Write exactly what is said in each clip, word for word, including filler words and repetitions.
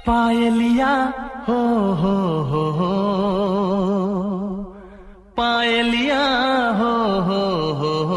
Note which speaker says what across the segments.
Speaker 1: पायलिया हो हो हो हो, पायलिया हो हो हो हो।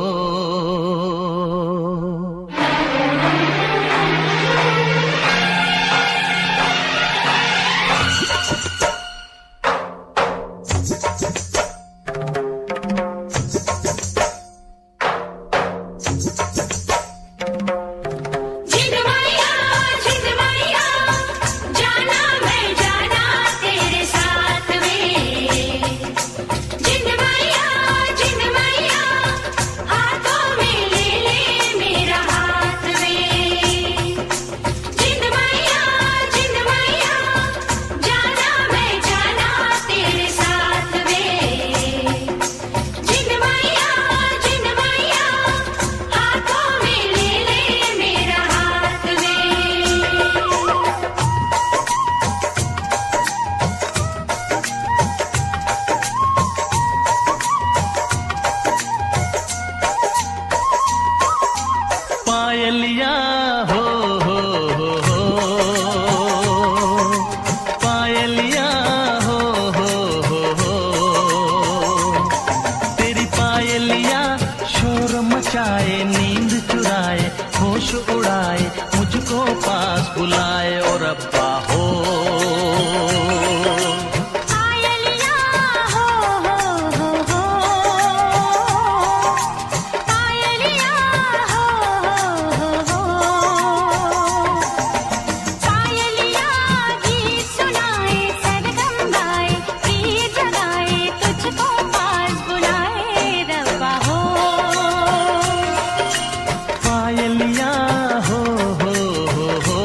Speaker 1: पायलिया हो हो हो हो, पायलिया हो हो हो हो। तेरी पायलिया शोर मचाए, नींद चुराए, होश उड़ाए, मुझको पास बुलाए और अब्बा हो। पायलिया हो हो हो हो,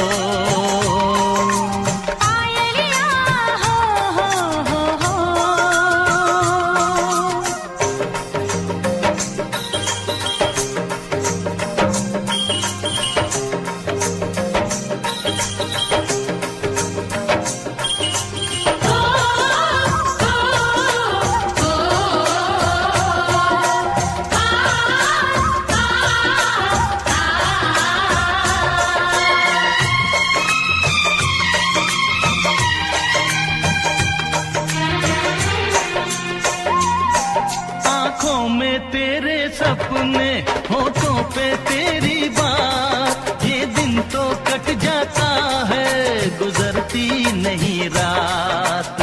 Speaker 1: पायलिया हो हो हो हो। आँखों में तेरे सपने, होठों पे तेरी बात, ये दिन तो कट जाता है, गुजरती नहीं रात।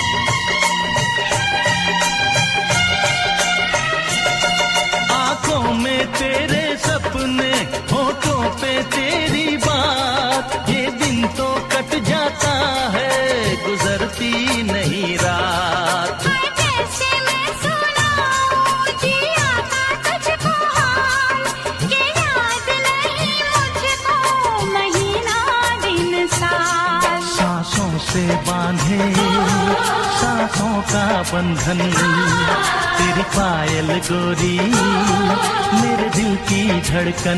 Speaker 1: आँखों में तेरे सपने, होठों पे तेरी बात, ये दिन तो कट जाता है, गुजरती नहीं रात। से बांधे सांसों का बंधन, तेरी पायल गोरी मेरे दिल की धड़कन।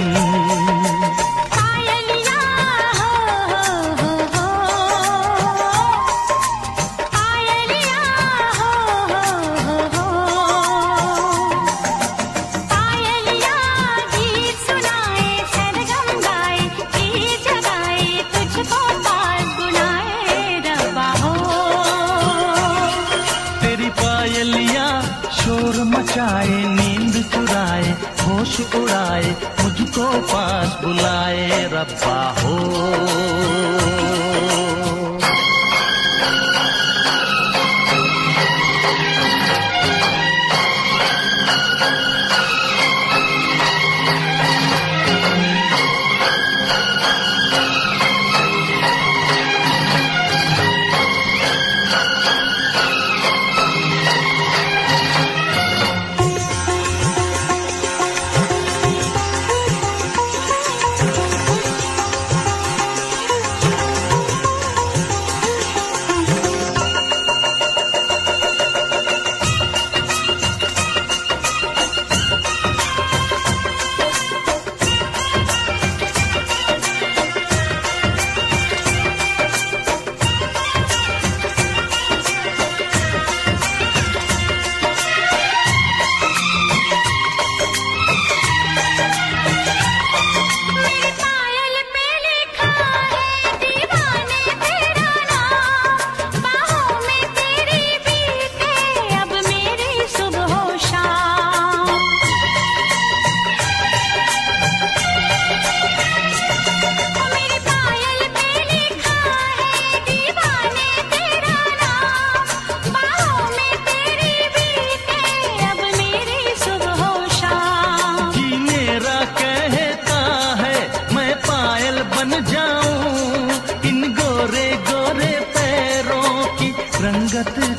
Speaker 1: पायलिया हो हो हो हो, पायलिया हो हो हो हो। पायलिया गीत सुनाए, सरगम गाए, गीत जगाए, तुझको पास बुलाए। पायलिया शोर मचाए, नींद चुराए, होश उड़ाए, मुझको पास बुलाए रब्बा हो।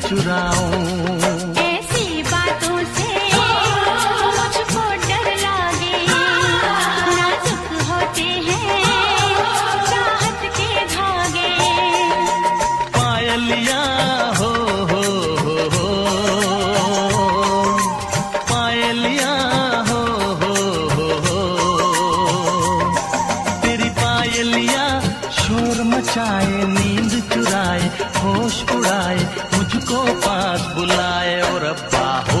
Speaker 1: चुराऊं।
Speaker 2: ऐसी बातों से मुझको डर लागे, नाजुक होते हैं चाहत के धागे।
Speaker 1: पायलिया हो हो हो हो, पायलिया हो हो हो हो, तेरी पायलिया शोर मचाए, नींद चुराए, होश उड़ाए, मुझको पास बुलाए और रब्बा हो।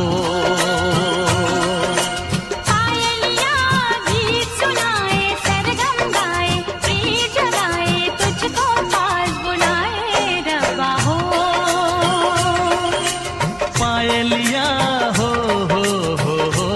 Speaker 2: पायलिया गीत सुनाए, सरगम गाए, प्रीत जगाए, तुझको पास बुलाए रब्बा हो।
Speaker 1: पायलिया हो हो हो हो,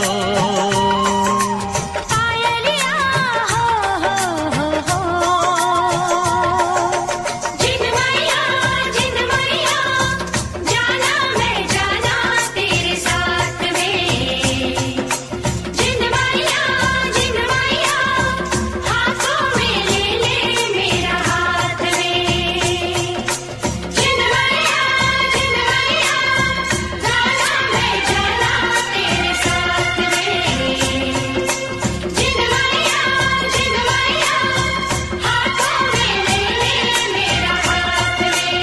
Speaker 2: पायलिया हो हो हो हो। जिन मैया जिन मैया, जाना मैं जाना तेरे साथ में। जिन मैया जिन मैया, हाथों में ले ले मेरा हाथ में। जिन मैया जिन मैया, जाना मैं जाना तेरे साथ में। जिन मैया जिन मैया, हाथों में ले ले मेरा हाथ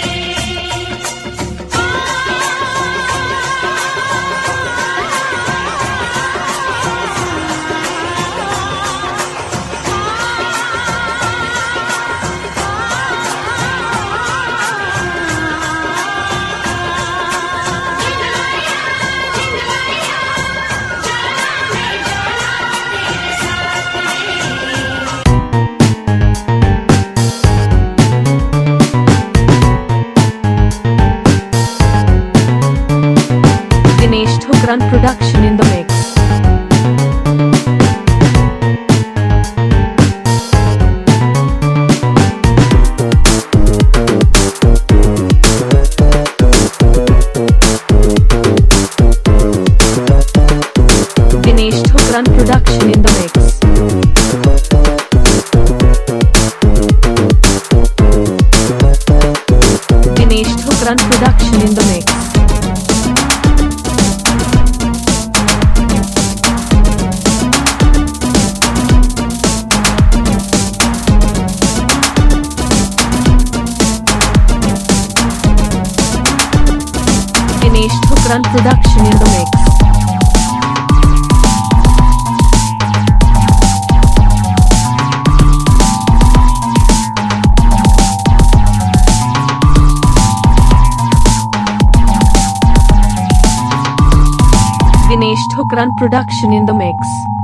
Speaker 3: Dinesh Thukran production in the mix. Dinesh Thukran production in the mix. Dinesh Thukran production in the mix. Dinesh Thukran production in the mix. Dinesh Thukran production in the mix.